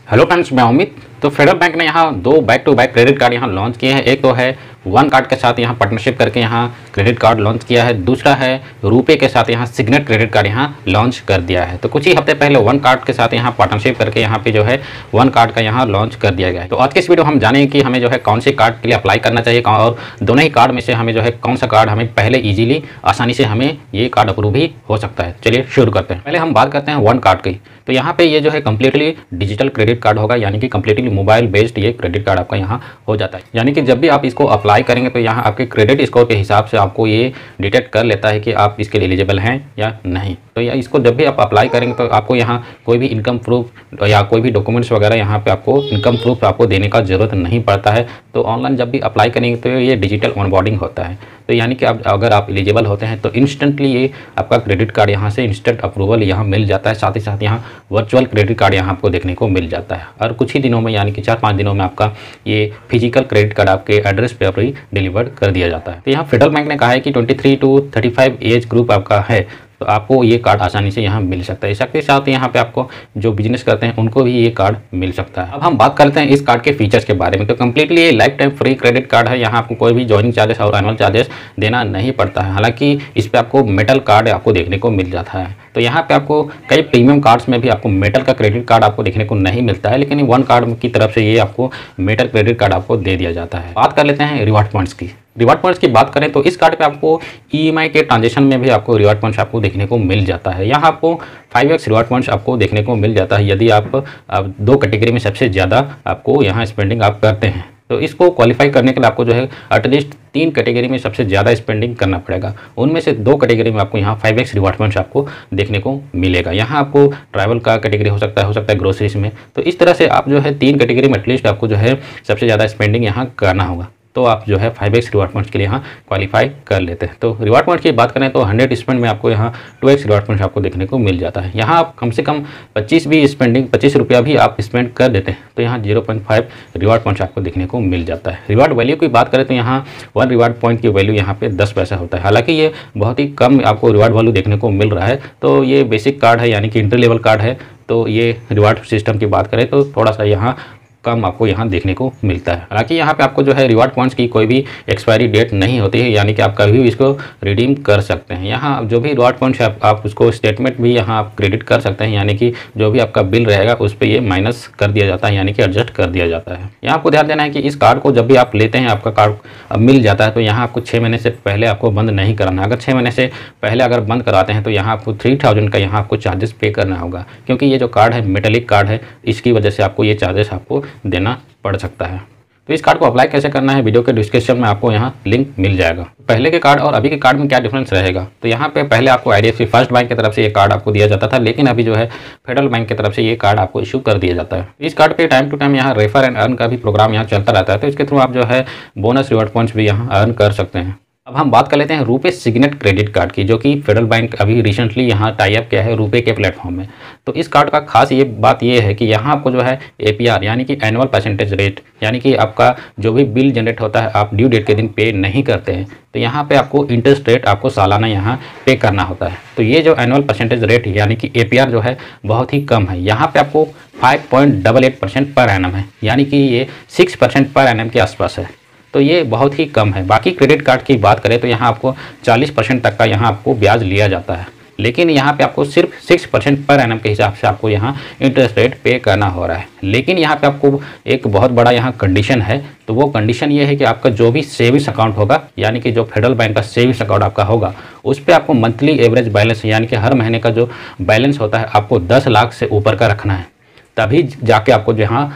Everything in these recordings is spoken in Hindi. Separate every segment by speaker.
Speaker 1: हेलो फ्रेंड्स, मैं अमित। तो फेडरल बैंक ने यहाँ दो back to back credit card यहाँ लॉन्च किए हैं। एक तो है वन कार्ड के साथ यहाँ पार्टनरशिप करके यहाँ क्रेडिट कार्ड लॉन्च किया है। दूसरा है रुपे के साथ यहाँ सिग्नेट क्रेडिट कार्ड यहाँ लॉन्च कर दिया है। तो कुछ ही हफ्ते पहले वन कार्ड के साथ यहाँ पार्टनरशिप करके यहाँ पे जो है वन कार्ड का यहाँ लॉन्च कर दिया गया है। तो आज के इस वीडियो हम जानेंगे कि हमें जो है कौन से कार्ड के लिए अप्लाई करना चाहिए और दोनों ही कार्ड में से हमें जो है कौन सा कार्ड हमें पहले ईजिली आसानी से हमें ये कार्ड अप्रूव ही हो सकता है। चलिए शुरू करते हैं। पहले हम बात करते हैं वन कार्ड की। तो यहाँ पे ये जो है कम्प्लीटली डिजिटल क्रेडिट कार्ड होगा, यानी कि कम्प्लीटली मोबाइल बेस्ड ये क्रेडिट कार्ड आपका यहाँ हो जाता है। यानी कि जब भी आप इसको अप्लाई करेंगे तो यहाँ आपके क्रेडिट स्कोर के हिसाब से आपको ये डिटेक्ट कर लेता है कि आप इसके लिए एलिजिबल हैं या नहीं। तो या इसको जब भी आप अप्लाई करेंगे तो आपको यहाँ कोई भी इनकम प्रूफ या कोई भी डॉक्यूमेंट्स वगैरह यहाँ पे आपको इनकम प्रूफ आपको देने का ज़रूरत नहीं पड़ता है। तो ऑनलाइन जब भी अप्लाई करेंगे तो ये डिजिटल ऑनबोर्डिंग होता है। तो यानी कि अगर आप एलिजिबल होते हैं तो इंस्टेंटली ये आपका क्रेडिट कार्ड यहाँ से इंस्टेंट अप्रूवल यहाँ मिल जाता है। साथ ही साथ यहाँ वर्चुअल क्रेडिट कार्ड यहाँ आपको देखने को मिल जाता है और कुछ ही दिनों में यानी कि 4-5 दिनों में आपका ये फिजिकल क्रेडिट कार्ड आपके एड्रेस पे अभी डिलीवर्ड कर दिया जाता है। तो यहाँ फेडरल बैंक ने कहा है कि 23 to 35 एज ग्रुप आपका है तो आपको ये कार्ड आसानी से यहाँ मिल सकता है। इसके साथ यहाँ पे आपको जो बिजनेस करते हैं उनको भी ये कार्ड मिल सकता है। अब हम बात करते हैं इस कार्ड के फीचर्स के बारे में। तो कम्प्लीटली ये lifetime free credit card है। यहाँ आपको कोई भी ज्वाइनिंग चार्जेस और एनुअल चार्जेस देना नहीं पड़ता है। हालांकि इस पर आपको मेटल कार्ड आपको देखने को मिल जाता है। तो यहाँ पे आपको कई प्रीमियम कार्ड्स में भी आपको मेटल का क्रेडिट कार्ड आपको देखने को नहीं मिलता है, लेकिन वन कार्ड की तरफ से ये आपको मेटल क्रेडिट कार्ड आपको दे दिया जाता है। बात कर लेते हैं रिवार्ड पॉइंट्स की। रिवार्ड पॉइंट्स की बात करें तो इस कार्ड पे आपको ईएमआई के ट्रांजेक्शन में भी आपको रिवार्ड पॉइंट्स आपको देखने को मिल जाता है। यहाँ आपको 5x रिवार्ड पॉइंट्स आपको देखने को मिल जाता है यदि आप दो कैटेगरी में सबसे ज़्यादा आपको यहाँ स्पेंडिंग आप करते हैं। तो इसको क्वालिफाई करने के लिए आपको जो है एटलीस्ट 3 कैटेगरी में सबसे ज़्यादा स्पेंडिंग करना पड़ेगा। उनमें से 2 कैटेगरी में आपको यहाँ 5x रिवार्ड पॉइंट्स आपको देखने को मिलेगा। यहाँ आपको ट्रैवल का कैटेगरी हो सकता है ग्रोसरीज में। तो इस तरह से आप जो है 3 कैटेगरी में एटलीस्ट आपको जो है सबसे ज़्यादा स्पेंडिंग यहाँ करना होगा। तो आप जो है 5x रिवार्ड पॉइंट्स के लिए यहाँ क्वालिफाई कर लेते हैं। तो रिवार्ड पॉइंट्स की बात करें तो 100 स्पेंड में आपको यहाँ 2x रिवार्ड पॉइंट्स आपको देखने को मिल जाता है। यहाँ आप कम से कम 25 रुपया भी आप स्पेंड कर देते हैं तो यहाँ 0.5 रिवार्ड पॉइंट्स आपको देखने को मिल जाता है। रिवार्ड वैल्यू की बात करें तो यहाँ 1 रिवार्ड पॉइंट की वैल्यू यहाँ पे 10 पैसा होता है। हालांकि ये बहुत ही कम आपको रिवार्ड वैल्यू देखने को मिल रहा है। तो ये बेसिक कार्ड है, यानी कि इंटर लेवल कार्ड है। तो ये रिवार्ड सिस्टम की बात करें तो थोड़ा सा यहाँ कम आपको यहाँ देखने को मिलता है। हालांकि यहाँ पे आपको जो है रिवार्ड पॉइंट्स की कोई भी एक्सपायरी डेट नहीं होती है, यानी कि आप कभी भी इसको रिडीम कर सकते हैं। यहाँ जो भी रिवार्ड पॉइंट्स है आप उसको स्टेटमेंट भी यहाँ आप क्रेडिट कर सकते हैं, यानी कि जो भी आपका बिल रहेगा उस पर ये माइनस कर दिया जाता है, यानी कि एडजस्ट कर दिया जाता है। यहाँ आपको ध्यान देना है कि इस कार्ड को जब भी आप लेते हैं आपका कार्ड मिल जाता है तो यहाँ आपको 6 महीने से पहले आपको बंद नहीं कराना। अगर 6 महीने से पहले अगर बंद कराते हैं तो यहाँ आपको 3000 का यहाँ आपको चार्जेस पे करना होगा, क्योंकि ये जो कार्ड है मेटेलिक कार्ड है, इसकी वजह से आपको ये चार्जेस आपको देना पड़ सकता है। तो इस कार्ड को अप्लाई कैसे करना है वीडियो के डिस्क्रिप्शन में आपको यहाँ लिंक मिल जाएगा। पहले के कार्ड और अभी के कार्ड में क्या डिफरेंस रहेगा, तो यहाँ पे पहले आपको IDFC फर्स्ट बैंक की तरफ से ये कार्ड आपको दिया जाता था, लेकिन अभी जो है फेडरल बैंक की तरफ से ये कार्ड आपको इशू कर दिया जाता है। इस कार्ड पे टाइम टू टाइम यहाँ रेफर एंड अर्न का भी प्रोग्राम यहाँ चलता रहता है। तो इसके थ्रू आप जो है बोनस रिवार्ड पॉइंट्स भी यहाँ अर्न कर सकते हैं। अब हम बात कर लेते हैं रुपे सिग्नेट क्रेडिट कार्ड की, जो कि फेडरल बैंक अभी रिसेंटली यहाँ टाई अप किया है रुपे के प्लेटफॉर्म में। तो इस कार्ड का खास ये बात ये है कि यहाँ आपको जो है APR यानी कि एनुअल परसेंटेज रेट, यानी कि आपका जो भी बिल जनरेट होता है आप ड्यू डेट के दिन पे नहीं करते हैं तो यहाँ पे आपको इंटरेस्ट रेट आपको सालाना यहाँ पे करना होता है। तो ये जो एनुअल परसेंटेज रेट यानी कि APR जो है बहुत ही कम है। यहाँ पे आपको 5.88% पर एनम है, यानी कि ये 6% पर एनम के आसपास है। तो ये बहुत ही कम है। बाकी क्रेडिट कार्ड की बात करें तो यहाँ आपको 40% तक का यहाँ आपको ब्याज लिया जाता है, लेकिन यहाँ पे आपको सिर्फ 6% पर एनम के हिसाब से आपको यहाँ इंटरेस्ट रेट पे करना हो रहा है। लेकिन यहाँ पे आपको एक बहुत बड़ा यहाँ कंडीशन है। तो वो कंडीशन ये है कि आपका जो भी सेविंग्स अकाउंट होगा, यानी कि जो फेडरल बैंक का सेविंग्स अकाउंट आपका होगा, उस पर आपको मंथली एवरेज बैलेंस यानी कि हर महीने का जो बैलेंस होता है आपको 10 लाख से ऊपर का रखना है। तभी जाके आपको जो यहाँ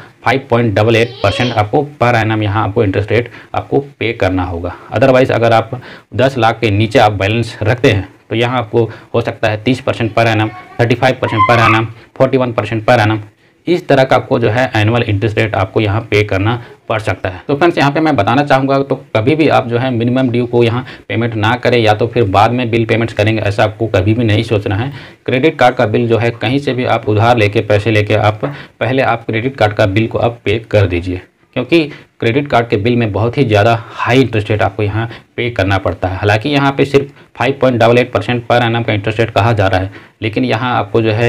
Speaker 1: 5.88% आपको पर एनम यहाँ आपको इंटरेस्ट रेट आपको पे करना होगा। अदरवाइज़ अगर आप 10 लाख के नीचे आप बैलेंस रखते हैं तो यहाँ आपको हो सकता है 30% per annum, 35% per annum, 41% per annum, इस तरह का आपको जो है एनुअल इंटरेस्ट रेट आपको यहाँ पे करना पड़ सकता है। तो फ्रेंड्स यहाँ पे मैं बताना चाहूँगा तो कभी भी आप जो है मिनिमम ड्यू को यहाँ पेमेंट ना करें या तो फिर बाद में बिल पेमेंट्स करेंगे, ऐसा आपको कभी भी नहीं सोचना है। क्रेडिट कार्ड का बिल जो है कहीं से भी आप उधार लेके पैसे लेके आप पहले आप क्रेडिट कार्ड का बिल को आप पे कर दीजिए, क्योंकि क्रेडिट कार्ड के बिल में बहुत ही ज़्यादा हाई इंटरेस्ट रेट आपको यहाँ पे करना पड़ता है। हालांकि यहाँ पे सिर्फ 5.88% पर एनम का इंटरेस्ट रेट कहा जा रहा है, लेकिन यहाँ आपको जो है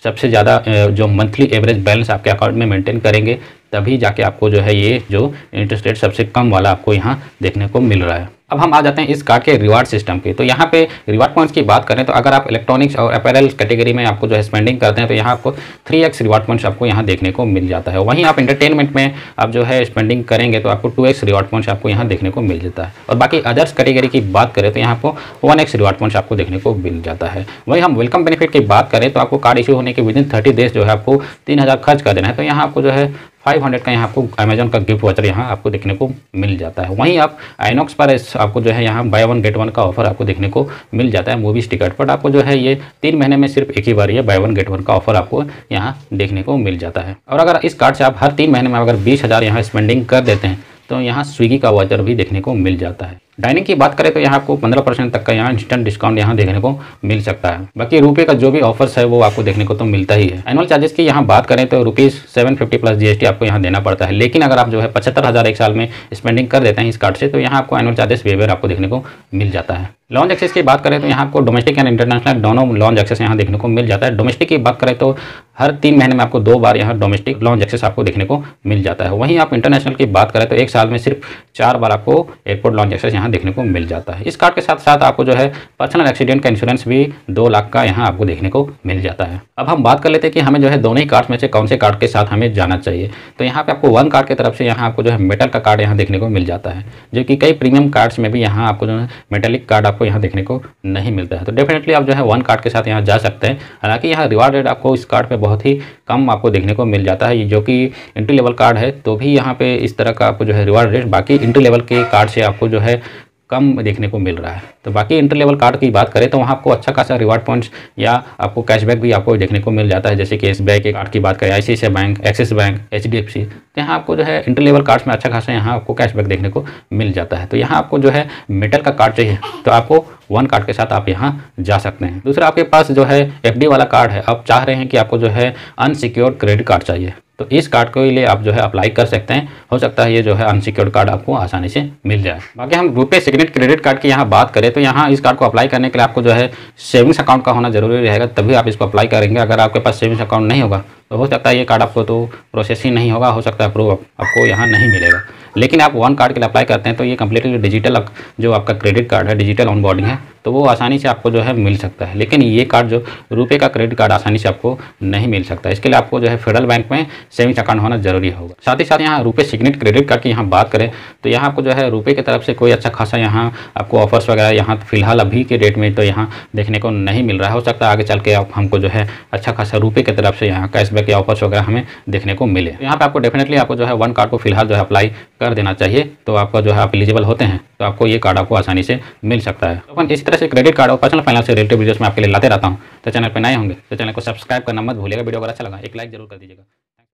Speaker 1: सबसे ज़्यादा जो मंथली एवरेज बैलेंस आपके अकाउंट में मेंटेन करेंगे, तभी जाके आपको जो है ये जो इंटरेस्ट रेट सबसे कम वाला आपको यहाँ देखने को मिल रहा है। अब हम आ जाते हैं इस कार्ड के रिवार्ड सिस्टम पे। तो यहाँ पे रिवार्ड पॉइंट्स की बात करें तो अगर आप इलेक्ट्रॉनिक्स और अपैरल कैटेगरी में आपको जो है स्पेंडिंग करते हैं तो यहाँ आपको 3x रिवार्ड पॉइंट्स आपको यहाँ देखने को मिल जाता है। वहीं आप एंटरटेनमेंट में आप जो है स्पेंडिंग करेंगे तो आपको 2x रिवार्ड पॉइंट्स आपको यहाँ देखने को मिल जाता है। और बाकी अदर्स कैटेगरी की बात करें तो यहाँ आपको 1x रिवार्ड पॉइंट्स आपको देखने को मिल जाता है। वहीं हम वेलकम बेनिफिट की बात करें तो आपको कार्ड इशू होने के विदिन 30 डेज जो है आपको 3000 खर्च कर देना है, तो यहाँ आपको जो है 500 का यहाँ आपको अमेजन का गिफ्ट वाउचर यहाँ आपको देखने को मिल जाता है। वहीं आप आइनॉक्स पर आपको जो है यहाँ बाय वन गेट वन का ऑफर आपको देखने को मिल जाता है मूवीज टिकट पर। आपको जो है ये 3 महीने में सिर्फ एक ही बार ये बाय वन गेट वन का ऑफर आपको यहाँ देखने को मिल जाता है। और अगर इस कार्ड से आप हर 3 महीने में अगर 20,000 यहाँ स्पेंडिंग कर देते हैं तो यहाँ स्विगी का वाउचर भी देखने को मिल जाता है। डाइनिंग की बात करें तो यहाँ आपको 15% तक का यहाँ इंस्टेंट डिस्काउंट यहाँ देखने को मिल सकता है। बाकी रुपये का जो भी ऑफर्स है वो आपको देखने को तो मिलता ही है। एनुअल चार्जेस की यहाँ बात करें तो ₹750 प्लस GST आपको यहाँ देना पड़ता है। लेकिन अगर आप जो है 75,000 एक साल में स्पेंडिंग कर देते हैं इस कार्ड से तो यहाँ आपको एनुअल चार्जेस वेवर आपको देखने को मिल जाता है। लॉन्च एक्सेस की बात करें तो यहाँ आपको डोमेस्टिक एंड इंटरनेशनल दोनों लॉन्च एक्सेस यहाँ देखने को मिल जाता है। डोमेस्टिक की बात करें तो हर 3 महीने में आपको 2 बार यहाँ डोमेस्टिक लॉन्च एक्सेस आपको देखने को मिल जाता है। वहीं आप इंटरनेशनल की बात करें तो एक साल में सिर्फ 4 बार आपको एयरपोर्ट लॉन्च एक्सेस यहाँ देखने को मिल जाता है। इस कार्ड के साथ साथ आपको जो है पर्सनल एक्सीडेंट का इंश्योरेंस भी 2 लाख का यहाँ आपको देखने को मिल जाता है। अब हम बात कर लेते हैं कि हमें जो है दोनों ही कार्ड में से कौन से कार्ड के साथ हमें जाना चाहिए। तो यहाँ पे आपको वन कार्ड की तरफ से यहाँ आपको जो है मेटल का कार्ड यहाँ देखने को मिल जाता है, जो कि कई प्रीमियम कार्ड्स में भी यहाँ आपको जो है मेटेलिक कार्ड आपको यहाँ देखने को नहीं मिलता है। तो डेफिनेटली आप जो है वन कार्ड के साथ यहाँ जा सकते हैं। हालांकि यहाँ रिवार्ड रेट आपको इस कार्ड पे बहुत ही कम आपको देखने को मिल जाता है, जो कि एंट्री लेवल कार्ड है तो भी यहाँ पे इस तरह का आपको जो है रिवार्ड रेट बाकी एंट्री लेवल के कार्ड से आपको जो है कम देखने को मिल रहा है। तो बाकी इंटर लेवल कार्ड की बात करें तो वहाँ आपको अच्छा खासा रिवार्ड पॉइंट्स या आपको कैशबैक भी आपको देखने को मिल जाता है। जैसे कि SBI के कार्ड की बात करें, ICICI bank, Axis bank, HDFC, तो यहाँ आपको जो है इंटर लेवल कार्ड्स में अच्छा खासा यहाँ आपको कैशबैक देखने को मिल जाता है। तो यहाँ आपको जो है मेटल का कार्ड चाहिए तो आपको वन कार्ड के साथ आप यहाँ जा सकते हैं। दूसरा आपके पास जो है FD वाला कार्ड है, आप चाह रहे हैं कि आपको जो है अनसिक्योर्ड क्रेडिट कार्ड चाहिए तो इस कार्ड के लिए आप जो है अप्लाई कर सकते हैं। हो सकता है ये जो है अनसिक्योर्ड कार्ड आपको आसानी से मिल जाए। बाकी हम रुपए सिग्नेट क्रेडिट कार्ड की यहाँ बात करें तो यहाँ इस कार्ड को अप्लाई करने के लिए आपको जो है सेविंग्स अकाउंट का होना जरूरी रहेगा, तभी आप इसको अप्लाई करेंगे। अगर आपके पास सेविंग्स अकाउंट नहीं होगा तो हो सकता है ये कार्ड आपको तो प्रोसेस ही नहीं होगा, हो सकता है अप्रूव आपको यहाँ नहीं मिलेगा। लेकिन आप वन कार्ड के लिए अप्लाई करते हैं तो ये कम्प्लीटली डिजिटल जो आपका क्रेडिट कार्ड है, डिजिटल ऑनबोर्डिंग है, तो वो आसानी से आपको जो है मिल सकता है। लेकिन ये कार्ड जो रुपए का क्रेडिट कार्ड आसानी से आपको नहीं मिल सकता। इसके लिए आपको जो है फेडरल बैंक में सेविंग्स अकाउंट होना जरूरी होगा। साथ ही साथ यहाँ रुपए सिग्नेट क्रेडिट कार्ड की यहाँ बात करें तो यहाँ आपको जो है रुपए की तरफ से कोई अच्छा खासा यहाँ आपको ऑफर्स वगैरह यहाँ फिलहाल अभी के डेट में तो यहाँ देखने को नहीं मिल रहा है। हो सकता है आगे चल के हमको जो है अच्छा खासा रुपए की तरफ से यहाँ कैशबैक या ऑफर्स वगैरह हमें देखने को मिले। यहाँ पे आपको डेफिनेटली आपको जो है वन कार्ड को फिलहाल जो है अप्लाई कर देना चाहिए, तो आपका जो है आप एलिजिबल होते हैं तो आपको ये कार्ड आपको आसानी से मिल सकता है। तो अपन इस तरह से क्रेडिट कार्ड और पर्सनल फाइनेंस से रिलेटेड वीडियोस में आपके लिए लाते रहता हूँ। तो चैनल पर नए होंगे तो चैनल को सब्सक्राइब करना मत भूलिएगा। वीडियो अगर अच्छा लगा एक लाइक जरूर कर दीजिएगा।